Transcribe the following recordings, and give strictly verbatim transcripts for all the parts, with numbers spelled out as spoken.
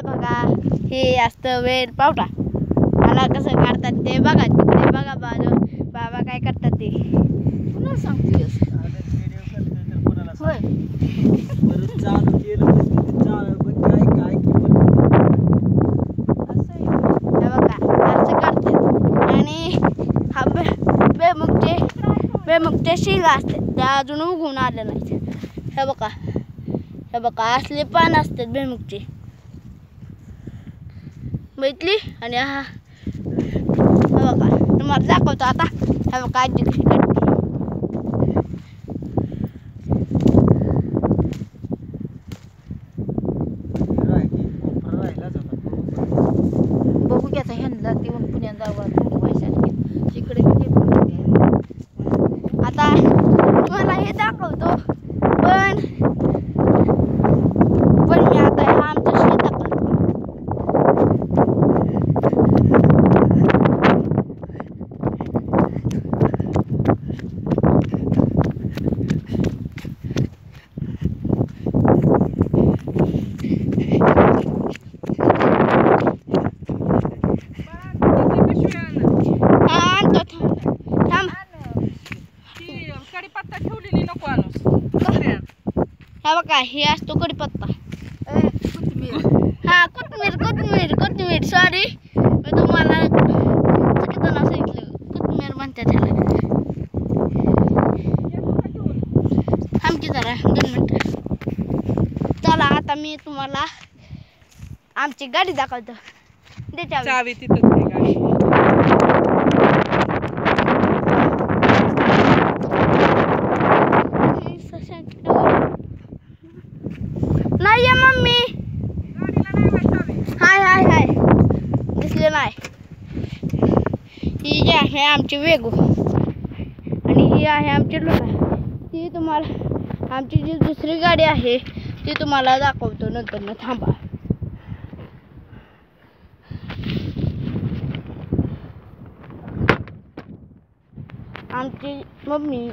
बघा हे असतं वेळ पावटा मला कसं काढतात ते बघा ते बघा बाजू बाबा काय करतात ते पुन्हा सांगतेस होय परत चालू केलं चालू बघ काय काय असं आहे. हे बघा असं करतात आणि हा बे बेमुगचे बेमुगचे शिंग असतात त्या अजून उगवून आले नाहीत हे बघा हे बघा असले पान असतात बेमुगचे बघितली आणि हा हे बघा तुम्हाला दाखवतो आता हे बघा आजी कशी करते बघू की आता ह्यांना देऊन पुण्यात जावं पैशाने इकडे किती आता तुम्हाला हे दाखवतो पण पण मी आता हा आमचं शेत दाखवतो हा आणतो थांब कडीपत्ता ठेवलेली नको आणूस हा बघा हे असतो कढीपत्ता कोथिंबीर हा कोथिंबीर कोथिंबीर कोथिंबीर सॉरी मी तुम्हाला चुकीचं नाव सांगितलं कोथिंबीर म्हणतात त्याला थांब की जरा दोन मिनटं चला आता मी तुम्हाला आमची गाडी दाखवतो दे चावी. चावी तिथंच आहे गाडी नाही आहे मम्मी हाय हाय हाय दिसले नाही ही जी आहे आमची वेगू आणि ही आहे आमची लुना ती तुम्हाला आमची जी दुसरी गाडी आहे ती तुम्हाला दाखवतो नंतर ना थांबा आमची मम्मी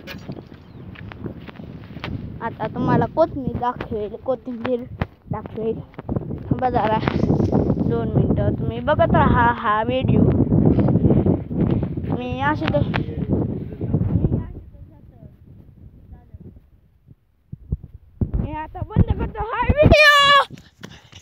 आता तुम्हाला कोथिंबीर दाखवेल कोथिंबीर दाखवेल थांबा जरा दोन मिनटं तुम्ही बघत राहा हा व्हिडिओ मी असे तर